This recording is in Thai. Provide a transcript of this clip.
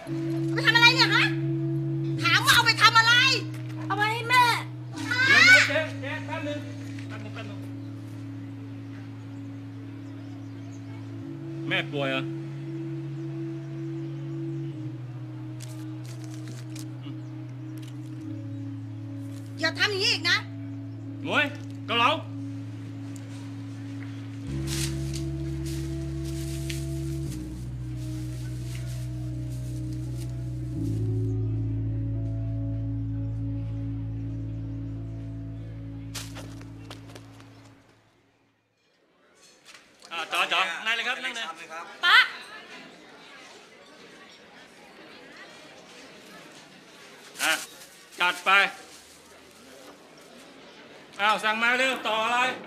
เอาไปทำอะไรเนี่ยฮะถามว่าเอาไปทำอะไรเอาไปให้แม่เดี๋ยวเจ๊แป๊บนึงแม่ป่วยเหรออย่าทำอย่างนี้อีกนะหมวยเกาเหลาจ๋อนั่งเลยครับนั่งเลยป๊าจัดไปอ้าวสั่งมาเร็วต่ออะไร